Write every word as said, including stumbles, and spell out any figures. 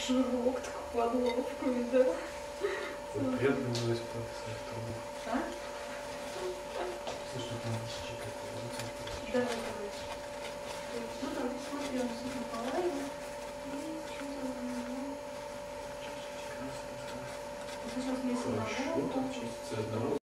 жирок, так под лобками, да? Приятно было испытать своих трудов. А? Слушай, там чекать. Давай, давай. Ну там посмотрим с Николаевым. И что-то... Сейчас вместе на Хорошо, так чистится одного.